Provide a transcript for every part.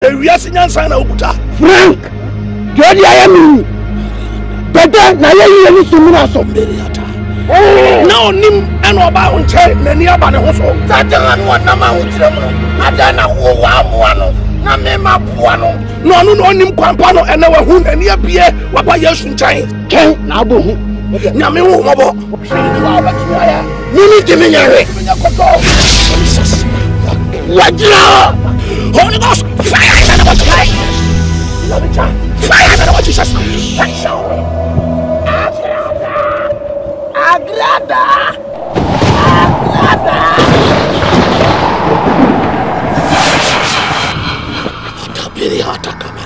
ewiase nyansa na okuta Frank jodi ayami beta na ye ni sumuna so na onim eno oba unche na ni aba ne ho so tata no na ma ho kire mu ada na wo wa mo no na me ma boa no no anu no onim kwampa no ene wa hu na ni abie wa ba Yesu nchan ken na abo hu nyame hu mobo Mimi timinyare Jesus wajira Holy Ghost fire in the name of Jesus fire in the name of Jesus agrada tabiri hatakama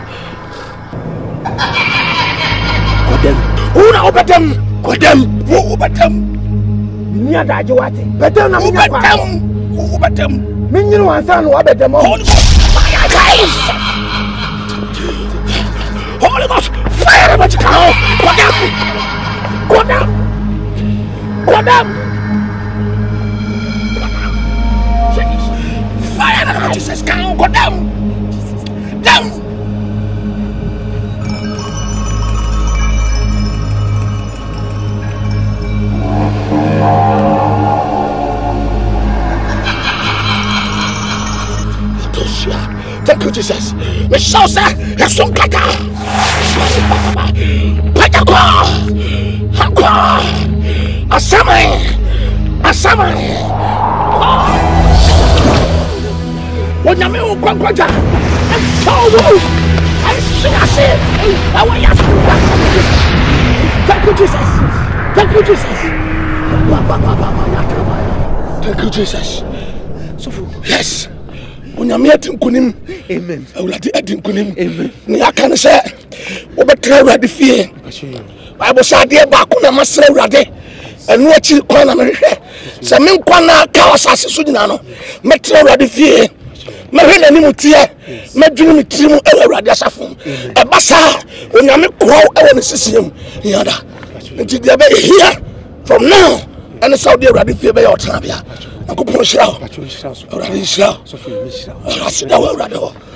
kodem una obetem kodem wo obetem nya daje wate betem na munya kwa obetem minyiru wansa no obetem Holy Ghost fire guys Holy Ghost fire but come kodem fire in the name of Jesus come kodem down Thank you, Jesus. Me show say Yesu kata. Patako. Hakwa. Asama. Wonyame ukwankwaja. Tawo. Ayase. Awayasa. Thank you, Jesus. Thank you, Jesus. Thank you, Jesus. Yes. Onyame atinkunim amen awurade atinkunim amen ni aka ne se obetra awurade fie bible say ade ba ko na masra awurade enu achi kwa na mehwe se me nkwa na ka osase so nyina no metra awurade fie mehwe na nimu tie medwene me tirimu awurade asafo e basa onyame kwa ewo ne sisiem yada nti de be here from now and Saudi awurade fie be your time bia akopon shira awurade shira so fi mi shira asida awurade ho